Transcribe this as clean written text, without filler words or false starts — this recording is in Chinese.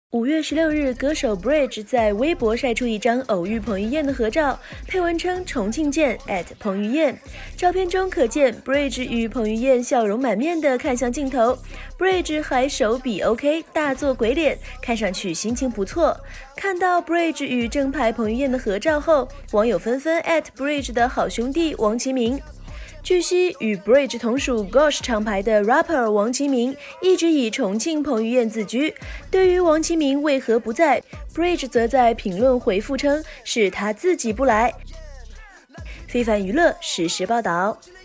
5月16日，歌手 Bridge 在微博晒出一张偶遇彭于晏的合照，配文称重庆见彭于晏。照片中可见 Bridge 与彭于晏笑容满面地看向镜头 ，Bridge 还手比 OK， 大做鬼脸，看上去心情不错。看到 Bridge 与正牌彭于晏的合照后，网友纷纷@Bridge 的好兄弟王其明。据悉，与 Bridge 同属 Gosh 厂牌的 rapper 王其明一直以重庆彭于晏自居。对于王其明为何不在 ，Bridge 则在评论回复称是他自己不来。非凡娱乐实时报道。